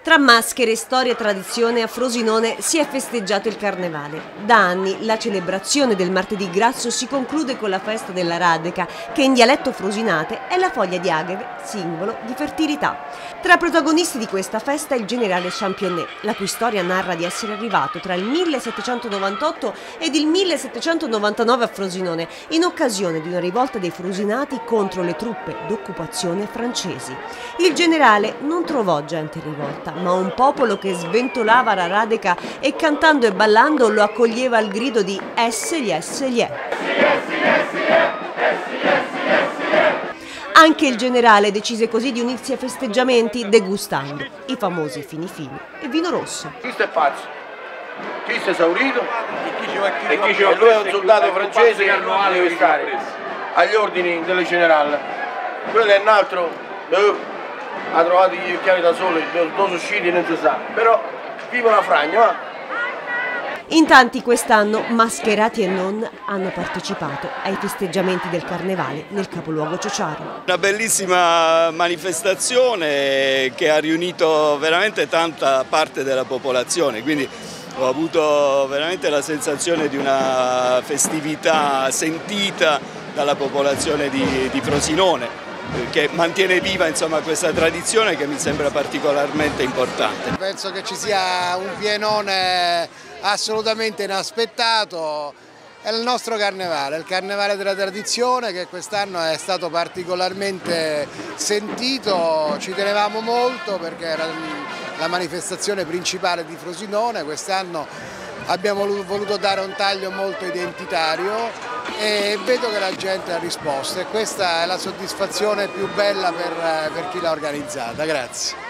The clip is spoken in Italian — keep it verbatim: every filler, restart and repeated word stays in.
Tra maschere, storia e tradizione a Frosinone si è festeggiato il Carnevale. Da anni la celebrazione del martedì grasso si conclude con la festa della Radeca, che in dialetto frosinate è la foglia di agave, simbolo di fertilità. Tra protagonisti di questa festa il generale Championnet, la cui storia narra di essere arrivato tra il millesettecentonovantotto ed il millesettecentonovantanove a Frosinone, in occasione di una rivolta dei frosinati contro le truppe d'occupazione francesi. Il generale non trovò gente in rivolta, ma un popolo che sventolava la Radeca e cantando e ballando lo accoglieva al grido di Essegli, Essegli. Anche il generale decise così di unirsi ai festeggiamenti degustando i famosi fini fini e vino rosso. Questo è pazzo, questo è esaurito e chi c'è lui è un soldato francese che non deve stare agli ordini del generale. Quello è un altro, eh, ha trovato gli occhiali da sole, dove sono usciti non si sa, però vive una fragna, va? In tanti quest'anno, mascherati e non, hanno partecipato ai festeggiamenti del Carnevale nel capoluogo ciociaro. Una bellissima manifestazione che ha riunito veramente tanta parte della popolazione, quindi ho avuto veramente la sensazione di una festività sentita dalla popolazione di, di Frosinone, che mantiene viva insomma, questa tradizione che mi sembra particolarmente importante. Penso che ci sia un pienone assolutamente inaspettato, è il nostro carnevale, il carnevale della tradizione che quest'anno è stato particolarmente sentito, ci tenevamo molto perché era la manifestazione principale di Frosinone, quest'anno abbiamo voluto dare un taglio molto identitario e vedo che la gente ha risposto e questa è la soddisfazione più bella per, per chi l'ha organizzata. Grazie.